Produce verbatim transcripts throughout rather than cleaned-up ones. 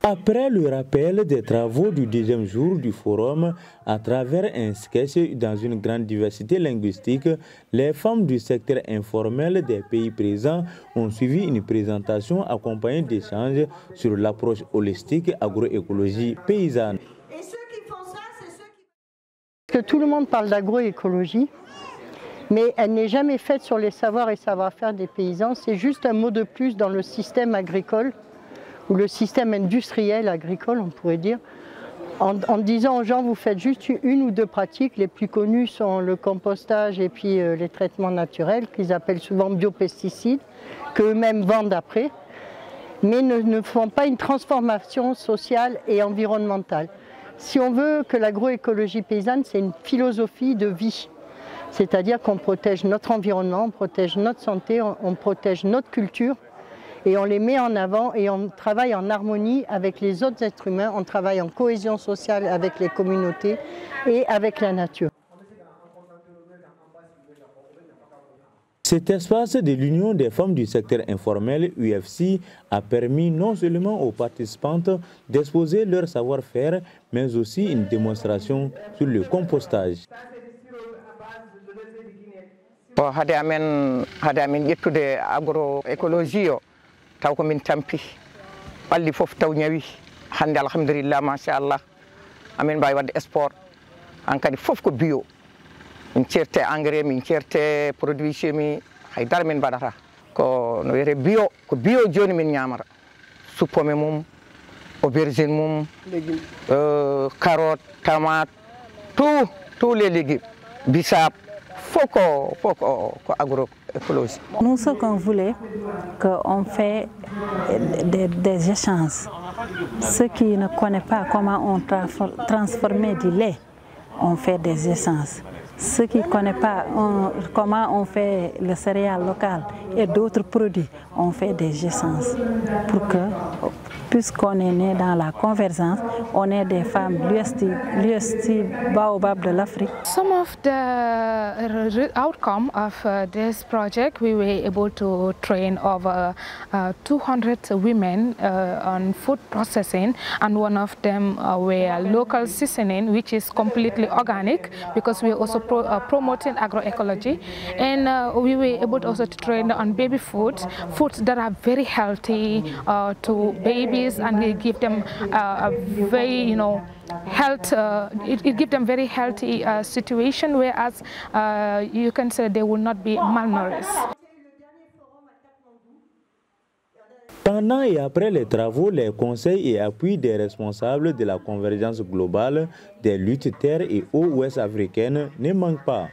Après le rappel des travaux du deuxième jour du forum, à travers un sketch dans une grande diversité linguistique, les femmes du secteur informel des pays présents ont suivi une présentation accompagnée d'échanges sur l'approche holistique agroécologie paysanne. Et ceux qui font ça, c'est ceux qui... Que tout le monde parle d'agroécologie, mais elle n'est jamais faite sur les savoirs et savoir-faire des paysans. C'est juste un mot de plus dans le système agricole, ou le système industriel agricole, on pourrait dire, en, en disant aux gens, vous faites juste une ou deux pratiques. Les plus connues sont le compostage et puis euh, les traitements naturels, qu'ils appellent souvent biopesticides, qu'eux-mêmes vendent après, mais ne, ne font pas une transformation sociale et environnementale. Si on veut que l'agroécologie paysanne, c'est une philosophie de vie. C'est-à-dire qu'on protège notre environnement, on protège notre santé, on, on protège notre culture, et on les met en avant et on travaille en harmonie avec les autres êtres humains, on travaille en cohésion sociale avec les communautés et avec la nature. Cet espace de l'Union des femmes du secteur informel, U F C, a permis non seulement aux participantes d'exposer leur savoir-faire, mais aussi une démonstration sur le compostage. Hade amen hade amen ƴettude agroécologie o taw ko min tampi ɓalli fof taw ñawi hande alhamdulillah machallah amin mbawi wadde sport hankkadi fof ko bio min certe engrais min certe produit chimique haydara min mbaɗata ko no wiyete bio ko bio joni min ñamata suppome mum aubergine mum euh, carotte tomate tout tous les légumes bissap. Nous, ce qu'on voulait, qu'on fait des, des échanges. Ceux qui ne connaissent pas comment on transforme du lait, on fait des échanges. Ceux qui ne connaissent pas on, comment on fait le céréal local et d'autres produits, on fait des échanges. Pour que, puisqu'on est né dans la convergence, on est des femmes l'U S T Baobab de l'Afrique. Some of the outcome of uh, this project, we were able to train over uh, two hundred women uh, on food processing, and one of them uh, were local seasoning, which is completely organic, because we are also pro uh, promoting agroecology, and uh, we were able to also to train on baby food, foods that are very healthy uh, to babies, and we give them uh, a very, you know, health, uh, it, it gives them very healthy uh, situation, whereas uh, you can say they will not be malnourished. Pendant et après les travaux, les conseils et appuis des responsables de la convergence globale des luttes terre et eau ouest africaines ne manquent pas.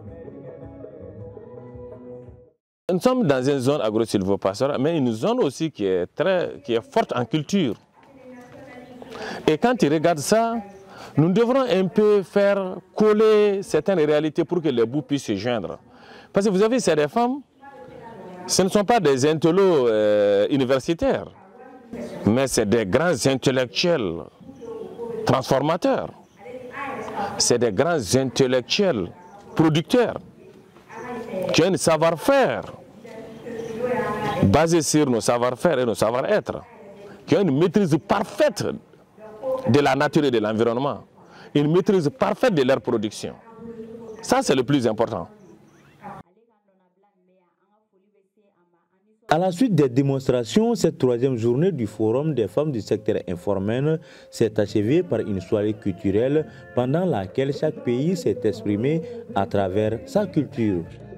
Nous sommes dans une zone agro-sylvo-pastorale, mais une zone aussi qui est, très, qui est forte en culture. Et quand tu regardes ça, nous devrons un peu faire coller certaines réalités pour que les bouts puissent se joindre. Parce que vous avez ces femmes, ce ne sont pas des intellos euh, universitaires, mais c'est des grands intellectuels transformateurs. C'est des grands intellectuels producteurs qui ont un savoir-faire basé sur nos savoir-faire et nos savoir-être, qui ont une maîtrise parfaite de la nature et de l'environnement, une maîtrise parfaite de leur production. Ça, c'est le plus important. À la suite des démonstrations, cette troisième journée du Forum des femmes du secteur informel s'est achevée par une soirée culturelle pendant laquelle chaque pays s'est exprimé à travers sa culture.